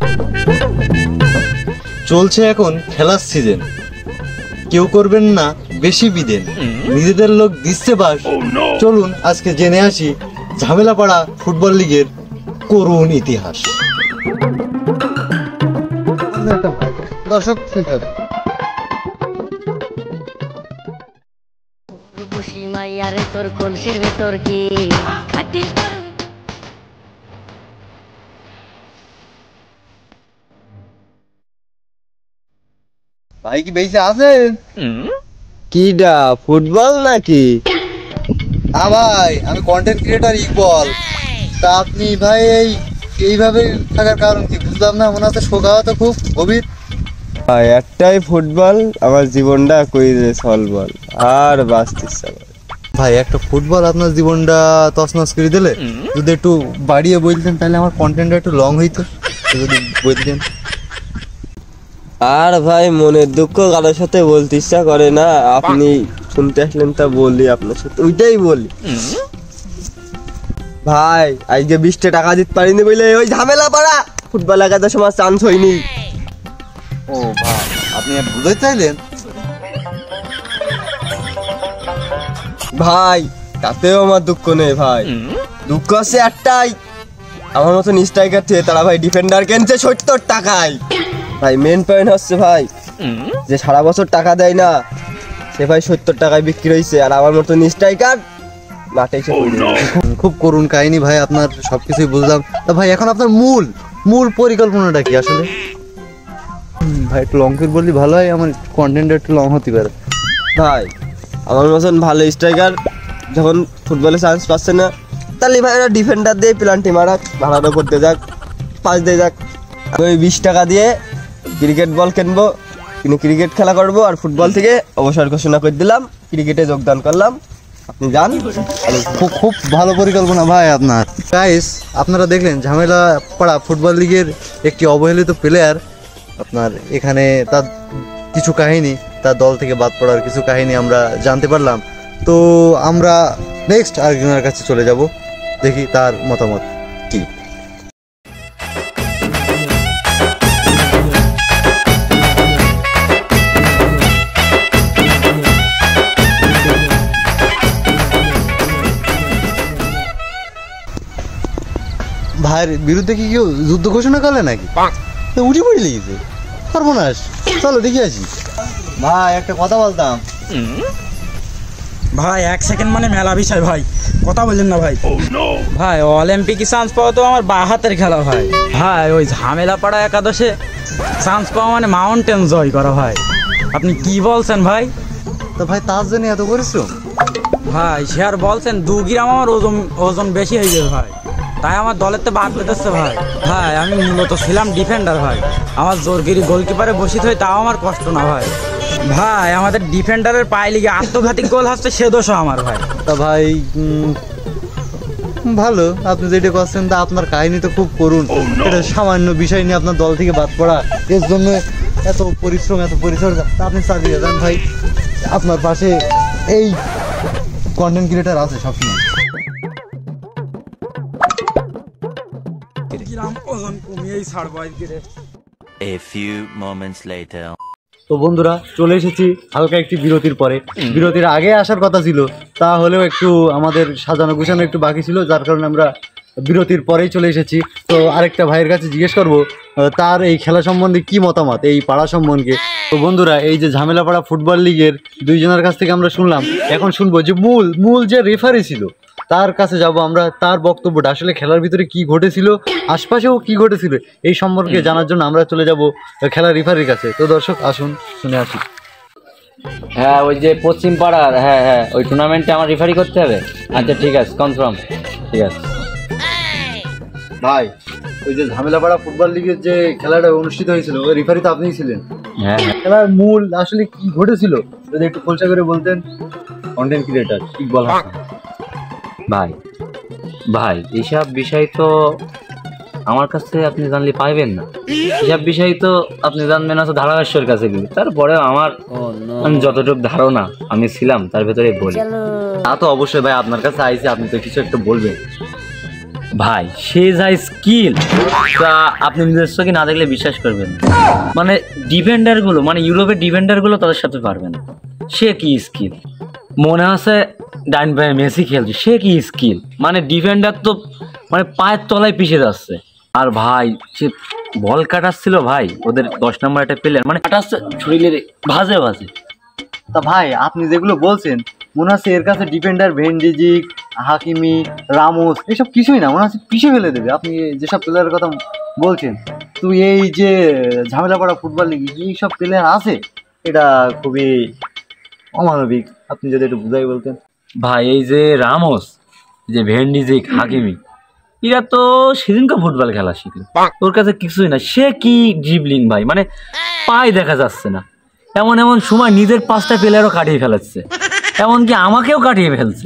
চলছে এখন খেলার সিজন, কেউ করবেন না বেশি বিদেন, নিজেদের লোক দিচ্ছে বাস। চলুন আজকে জেনে আসি ঝামেলাপাড়া ফুটবল লিগের করুণ ইতিহাস। দর্শক তোর কলসির ভেতর কি ভাই কি বেঁচে আছেন? কিডা ফুটবল নাকি? হ্যাঁ ভাই, আমি কন্টেন্ট ক্রিয়েটর ইকবল। তা আপনি ভাই এইভাবে থাকার কারণ কি বুঝলাম না, মনে হচ্ছে শোকাওয়া তো খুব গভীর। ভাই একটাই ফুটবল, আমার জীবনটা কইরে সলবল আর বাঁচতেছে। ভাই একটা ফুটবল আপনার জীবনটা তছনছ করে দিলে, যদি একটু বাড়িয়ে বলতেন তাহলে আমার কন্টেন্টটা একটু লং হইতো, যদি বলতেন। আর ভাই মনের দুঃখ কারোর সাথে বলতে ইচ্ছা করে না, আপনি শুনতে আসলেন তা বলি আপনার সাথে, ওইটাই বলি। ভাই আজকে 20টা টাকা দিতে পারিনি বলে ওই ঝামেলা পাড়া ফুটবল একাদশ সময় চান্স হয়নি। ও ভাই, আপনি বুঝতে চাইলেন? ভাই তাতেও আমার দুঃখ নেই ভাই, দুঃখ আছে একটাই, আমার মতন স্ট্রাইকার থেকে তারা ভাই ডিফেন্ডার কিনছে 70 টাকায়। ভাই মেন পয়েন্ট হচ্ছে ভাই যে সারা বছর টাকা দেয় না, সে ভাই 70 টাকায় বিক্রি হয়েছে, আর আমার মতন স্ট্রাইকার মাঠে এসে খুব করুণ কাহিনী ভাই, আপনার সবকিছুই বুঝলাম। তা ভাই এখন আপনার মূল পরিকল্পনাটা কি আসলে? ভাই একটু লং করে বললি ভালো হয়, আমার কন্টেন্ট একটু লং হতে পারে। ভাই আমার মতন ভালো স্ট্রাইকার যখন ফুটবলে চান্স পাচ্ছে না, তাহলে ভাই ওরা ডিফেন্ডার দিয়ে প্লান্টি মারাক, ভাড়াটা করতে যাক, পাঁচ দিয়ে যাক। ওই 20 টাকা দিয়ে ক্রিকেট বল কিনবো, কিনে ক্রিকেট খেলা করবো, আর ফুটবল থেকে অবসর ঘোষণা করে দিলাম, ক্রিকেটে যোগদান করলাম। আপনি যান। খুব ভালো পরিকল্পনা ভাই আপনার। গাইস, আপনারা দেখলেন ঝামেলা পাড়া ফুটবল লিগের একটি অবহেলিত প্লেয়ার, আপনার এখানে তার কিছু কাহিনী, তার দল থেকে বাদ পড়ার কিছু কাহিনী আমরা জানতে পারলাম। তো আমরা নেক্সট আরেকজনের কাছে চলে যাব, দেখি তার মতামত কি। ভাইয়ের বিরুদ্ধে কি কেউ যুদ্ধ ঘোষণা করলে নাকি? উঠে পড়ে লেগেছে সর্বনাশ। চলো দেখে আসি। ভাই একটা কথা বলতাম। ভাই 1 সেকেন্ড মানে মেলা বিষয় ভাই, কথা বললেন না ভাই। ভাই অলিম্পিকে চান্স পাওয়া তো আমার বা হাতের খেলা ভাই। ভাই ওই ঝামেলা পাড়া একাদশে চান্স পাওয়া মানে মাউন্টেন জয় করা ভাই। আপনি কি বলছেন ভাই? তো ভাই তার জন্য এত পরিশ্রম? ভাই সে আর বলছেন 2 গ্রাম আমার ওজন বেশি হয়ে যাবে ভাই, তাই আমার দলের তো বাদ পেতেছে ভাই। ভাই আমি মূলত ছিলাম ডিফেন্ডার ভাই, আমার জোরগিরি গোলকিপারে বসিত হয় তাও আমার কষ্ট না ভাই। ভাই আমাদের ডিফেন্ডারের পায়ে লিগে আত্মঘাতী গোল হচ্ছে সে দোষও আমার ভাই। তা ভাই ভালো, আপনি যেটা করছেন তা আপনার কাহিনী তো খুব করুণ। এটা সামান্য বিষয় নিয়ে আপনার দল থেকে বাদ পড়া, এর জন্য এত পরিশ্রম এত পরিচর্যা, তা আপনি চালিয়ে যান ভাই। আপনার পাশে এই কন্টেন্ট ক্রিয়েটার আছে সবসময়। A few moments later. তো বন্ধুরা চলে এসেছি হালকা একটি বিরতির পরে। বিরতির আগে আসার কথা ছিল, তা হলেও একটু আমাদের সাজানো গুছানো একটু বাকি ছিল, যার কারণে আমরা বিরতির পরেই চলে এসেছি। তো আরেকটা ভাইয়ের কাছে জিজ্ঞেস করব তার এই খেলা সম্বন্ধে কি মতামত, এই পাড়া সম্বন্ধে। তো বন্ধুরা এই যে ঝামেলা পাড়া ফুটবল লিগের দুইজনের কাছ থেকে আমরা শুনলাম, এখন শুনবো যে মূল যে রেফারি ছিল তার কাছে যাব আমরা, তার বক্তব্যটা আসলে খেলার ভিতরে কি ঘটেছিল, আশপাশেও কি ঘটেছিল এই সম্পর্কে জানার জন্য আমরা চলে যাব খেলার রেফারির কাছে। তো দর্শক আসুন শুনে আসি। হ্যাঁ ওই যে পশ্চিম পাড়ার, হ্যাঁ ওই টুর্নামেন্টে আমার রেফারি করতে হবে। আচ্ছা ঠিক আছে, কনফার্ম, ঠিক আছে। ভাই ওই যে ঝামেলাপাড়া ফুটবল লিগের যে খেলাটা অনুষ্ঠিত হয়েছিল ওই রেফারি তো আপনিই ছিলেন। হ্যাঁ খেলার মূল আসলে কি ঘটেছিল যদি একটু খোলসা করে বলতেন। Content creator Iqbal Hasan. ভাই এইসব বিষয় তো আমার কাছে আপনি জানলে পাইবেন না, এসব বিষয় তো আপনি জানবেন আছে ধারাভাষ্যের কাছে গেলে। তারপরে আমার যতটুকু ধারণা আমি ছিলাম তার ভেতরে বলি। চলো তা তো অবশ্যই ভাই, আপনার কাছে আইসি, আপনি তো কিছু একটা বলবেন। ভাই সে যা স্কিল তা আপনি নিজের চোখে না দেখলে বিশ্বাস করবেন না। মানে ডিফেন্ডারগুলো, মানে ইউরোপের ডিফেন্ডারগুলো তাদের সাথে পারবে না। সে কি স্কিল, মনে আছে ডাইন পায়ে মেসি খেলছে, সে কি স্কিল, মানে ডিফেন্ডার তো মানে পায়ের তলায় পিছিয়ে যাচ্ছে। আর ভাই সে বল কাটাচ্ছিল ভাই, ওদের 10 নম্বর একটা প্লেয়ার মানে কাটাচ্ছে শরীরে ভাজে ভাজে। তা ভাই আপনি যেগুলো বলছেন মনে হচ্ছে এর কাছে ডিফেন্ডার ভেন্ডিজিক, হাকিমি, রামোস এসব কিছুই না, মনে হচ্ছে পিছিয়ে ফেলে দেবে। আপনি যেসব প্লেয়ারের কথা বলছেন, তো এই যে ঝামেলা পড়া ফুটবল লিগে এইসব প্লেয়ার আছে, এটা খুবই অমানবিক। আপনি যদি একটু বুঝাই বলতেন। ভাই এই যে রামোস, যে ভেন্ডিজিক, হাকিমি, এরা তো সেদিনকে ফুটবল খেলা শিখলো, ওর কাছে কিছুই না। সে কি ড্রিবলিং ভাই, মানে পায়ে দেখা যাচ্ছে না। এমন এমন সময় নিজের 5টা প্লেয়ারও কাটিয়ে ফেলাচ্ছে, এমনকি আমাকেও কাটিয়ে ফেলছে।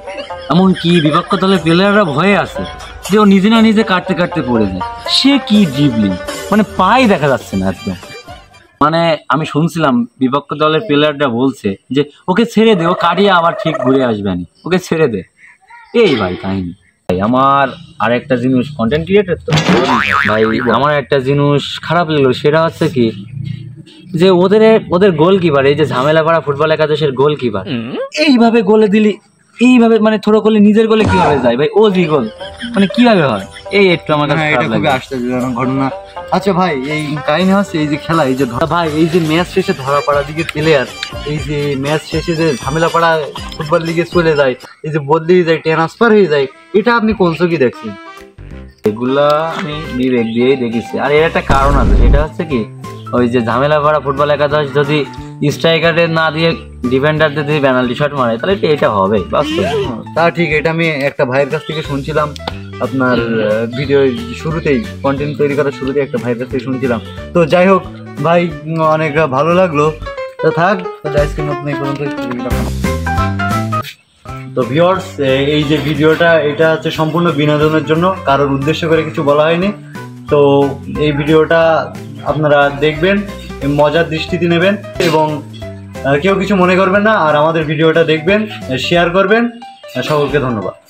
এমনকি বিপক্ষ দলের প্লেয়াররা ভয়ে আছে যে ও নিজে না নিজে কাটতে কাটতে পড়ে যায়। সে কি ড্রিবলিং, মানে পায়ে দেখা যাচ্ছে না একদম। মানে আমি শুনছিলাম বিপক্ষ দলের প্লেয়াররা বলছে যে ওকে ছেড়ে দে, ও কাটিয়ে আবার ঠিক ঘুরে আসবে না, ওকে ছেড়ে দে। এই ভাই কাহিনী। ভাই আমার আর একটা জিনিস, কন্টেন্ট ক্রিয়েটর তো ভাই, আমার একটা জিনিস খারাপ লাগলো, সেটা হচ্ছে কি যে ওদের গোলকিপার, এই যে ঝামেলা করা ফুটবল একাদশের গোলকিপার, এইভাবে গোলে দিলি, এইভাবে মানে থ্রো করলে নিজের গোলে কিভাবে যায় ভাই, ও জি গোল মানে কিভাবে হয়, এই একটু আমার কাছে এটা খুবই আশ্চর্যজনক ঘটনা। আচ্ছা ভাই, এই কাহিনী হচ্ছে এই যে খেলা, এই যে ভাই এই যে ম্যাচ শেষে ধরা পড়া দিকে প্লেয়ার, এই যে ম্যাচ শেষে যে ঝামেলা পড়া ফুটবল লিগে চলে যায়, এই যে বদলি যায়, ট্রান্সফার হয়ে যায়, এটা আপনি কোন চোখে দেখছেন? এগুলা আমি বিবেক দিয়েই দেখেছি। আর এর একটা কারণ আছে, সেটা হচ্ছে কি ওই যে ঝামেলা করা ফুটবল একাদশ যদি স্ট্রাইকারে না দিয়ে ডিফেন্ডারদের দিয়ে পেনাল্টি শট মারে, তাহলে এটা হবে বাস্তব। তা ঠিক, এটা আমি একটা ভাইয়ের কাছ থেকে শুনছিলাম, আপনার ভিডিও শুরুতেই, কন্টেন্ট তৈরি করার শুরুতেই একটা ভাইয়ের কাছ থেকে শুনছিলাম। তো যাই হোক ভাই, অনেক ভালো লাগলো। তো থাক, আজকে নতুন এই পর্যন্ত। তো ভিউয়ার্স, এই যে ভিডিওটা, এটা হচ্ছে সম্পূর্ণ বিনোদনের জন্য, কারোর উদ্দেশ্য করে কিছু বলা হয়নি। তো এই ভিডিওটা আপনারা দেখবেন, মজার দৃষ্টিতে নেবেন এবং কেউ কিছু মনে করবেন না। আর আমাদের ভিডিওটা দেখবেন, শেয়ার করবেন। সকলকে ধন্যবাদ।